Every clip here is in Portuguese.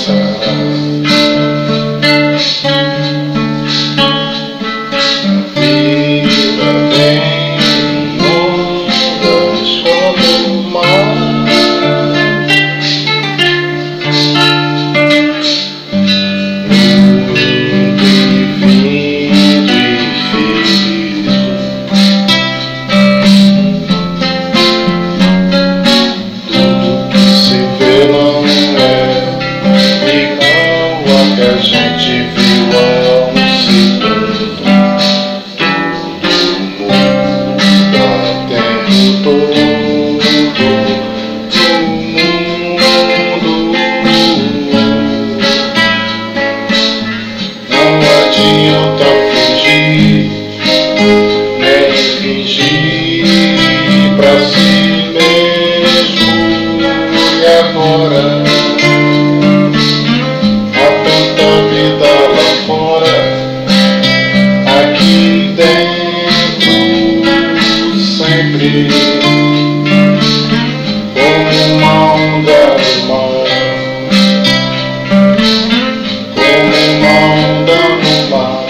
passará. Vida vem ondas como o mar. Que a gente viu há um segundo. Tudo muda o tempo todo no mundo. Não adianta fugir, nem fingir pra si mesmo. E agora? Vida lá fora, aqui dentro, sempre como uma onda no mar, como uma onda no mar,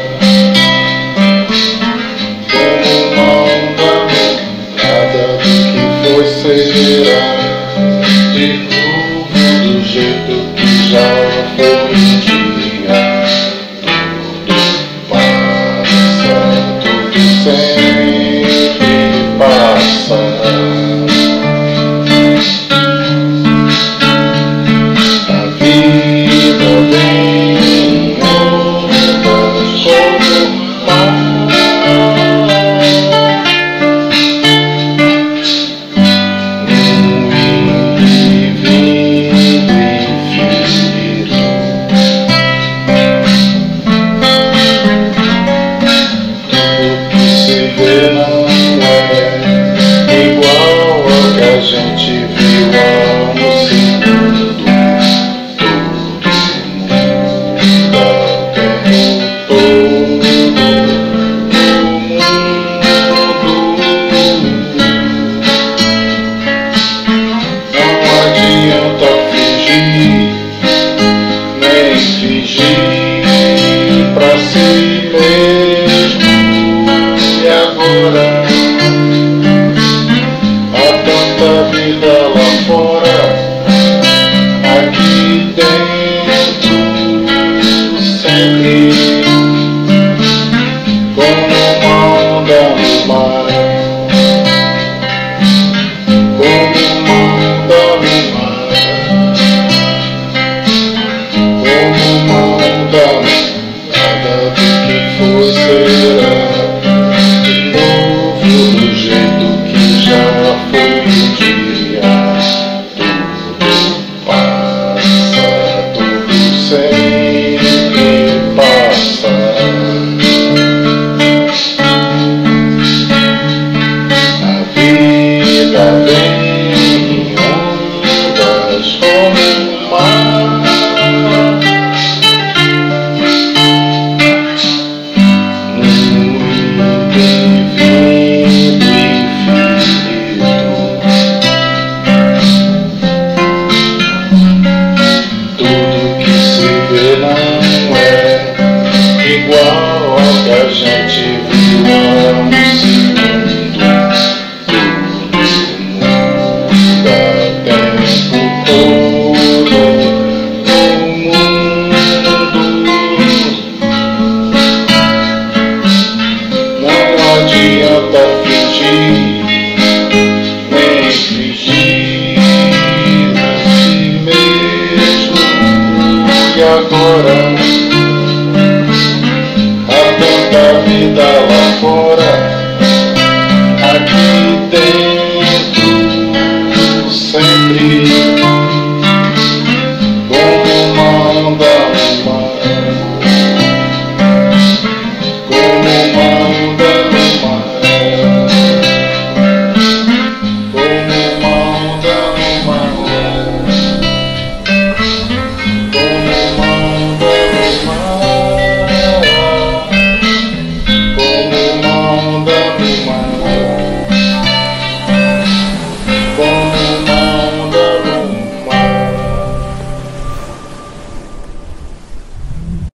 como uma onda no nada do que foi será, de novo do jeito que já foi.